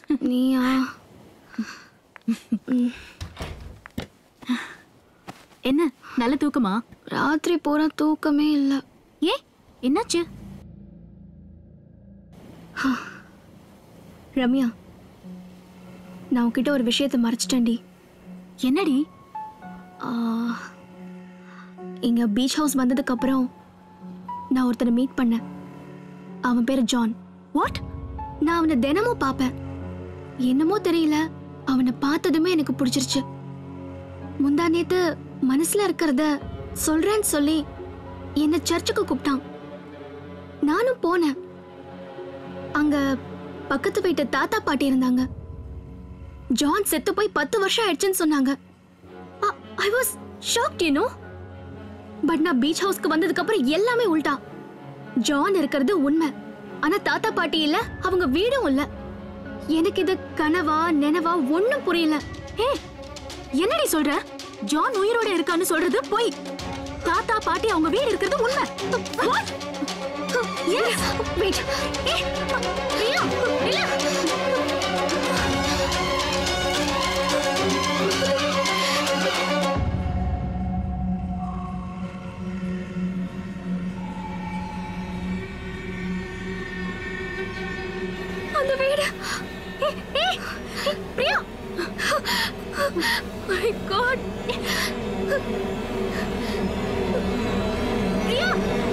நீயா? என்ன நல்ல தூக்கமா? ராத்திரி பூரா தூக்கமே இல்ல. ஏ என்னாச்சு? ரம்யா, நான் உன்கிட்ட ஒரு விஷயத்தை மறைச்சிட்டேன்டி. என்னடி? இங்க பீச் ஹவுஸ் வந்ததுக்கு அப்புறம் நான் ஒருத்தனை மீட் பண்ணேன். அவன் பேரு ஜான். வாட்? நான் அவனை தினமும் பார்ப்பேன். என்னமோ தெரியல, அவனை பார்த்ததுமே எனக்கு பிடிச்சிருச்சு. முந்தா நேத்து மனசுல இருக்கிறத சொல்றேன்னு சொல்லி என்ன சர்ச்சுக்கு கூப்பிட்டான். நானும் போனேன். அங்க பக்கத்து வீட்டு தாத்தா பாட்டி இருந்தாங்க. ஜான் செத்து போய் 10 வருஷம் ஆயிடுச்சுன்னு சொன்னாங்க. I was shocked, you know. But நான் பீச் ஹவுஸ்க்கு வந்ததுக்கு அப்புறம் எல்லாமே உல்டா. ஜான் இருக்கிறது உண்மை, ஆனா தாத்தா பாட்டி இல்ல, அவங்க வீடும் இல்ல. எனக்கு இது கனவா நினைவா ஒண்ணும் புரியல. ஏ என்னடி சொல்ற? ஜான் உயிரோட இருக்கான்னு சொல்றது போய். தாத்தா பாட்டி அவங்க வீடு இருக்கிறது உண்மை. What? Yes. Wait. ஏ பிரியா, இல்ல. அந்த வீடு. பிரியா. My God. பிரியா.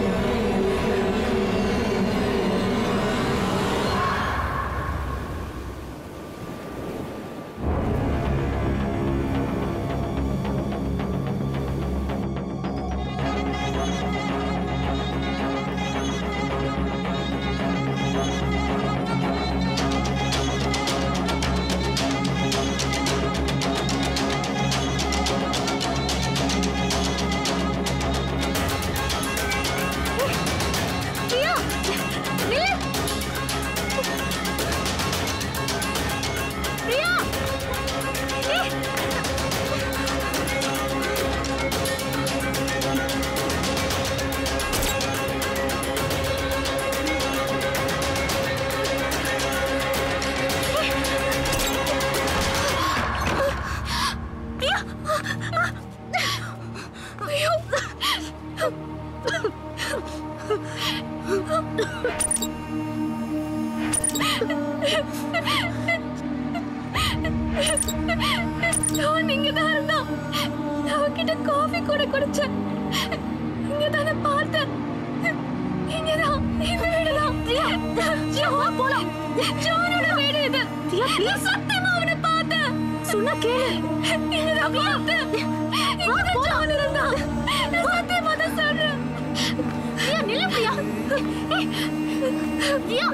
நீங்க தான் இருந்தா அவகிட்ட காஃபி கூட குடிச்சேன். இங்க தானே பார்த்தேன். இங்கதான் இந்த வீடுதான். போலாம். ஜானோட வீடு இது. நான் சத்தியமா அவனை பார்த்தேன். சொன்னா கேளு. இங்கதான் பார்த்தேன். இங்கதான் ஜான் இருந்தா. நான் சத்தியமா தான் சொல்றேன். பிரியா நில்லு பிரியா. பிரியா.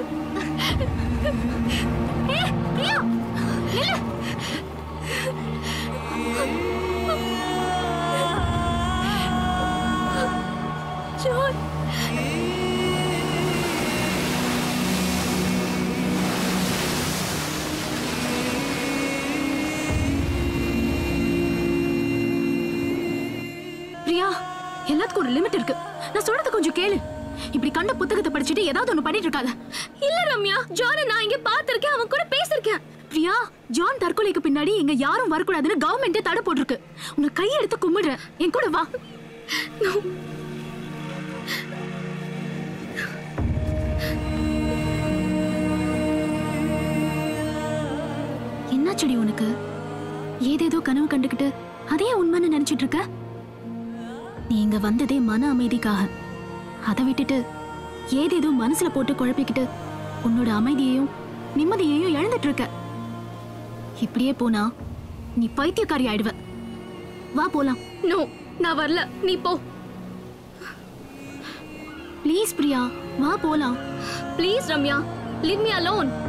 பிரியா நில்லு. ஜான். பிரியா, எல்லாத்துக்கும் ஒரு லிமிட் இருக்கு. நான் சொல்றது கொஞ்சம் கேளு. இப்படி கண்ட புத்தகத்தை படிச்சுட்டு ஏதாவது ஒண்ணு பண்ணிட்டு இருக்காத. இல்ல ரம்யா, ஜானை நான் இங்க பாத்திருக்கேன், அவன் கூட பேசிருக்கேன். பிரியா, ஜான் தற்கொலைக்கு பின்னாடி இங்க யாரும் வரக்கூடாதுன்னு கவர்மெண்டே தடை போட்டிருக்கு. உங்க கையெடுத்து கும்பிடுறேன், என் கூட வா. என்னாச்சடி உனக்கு? ஏதேதோ கனவு கண்டுகிட்டு அதே உண்மைன்னு நினைச்சிட்டு இருக்க? நீங்க வந்ததே மன அமைதிக்காக. அதை விட்டுட்டு ஏதேதோ மனசுல போட்டு குழப்பிக்கிட்டு உன்னோட அமைதியையும் நிம்மதியையும் இழந்துட்டு இருக்க. இப்படியே போனா நீ பைத்தியக்காரி ஆயிடுவ. வா போலாம். நோ, நான் வரல, நீ போ. ப்ளீஸ் பிரியா, வா போலாம். Please Ramya, leave me alone.